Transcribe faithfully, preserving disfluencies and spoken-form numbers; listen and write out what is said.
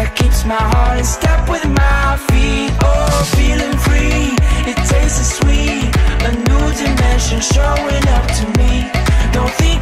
that keeps my heart in step with my feet. Oh, feeling free, it tastes so sweet. A new dimension showing up to me. Don't think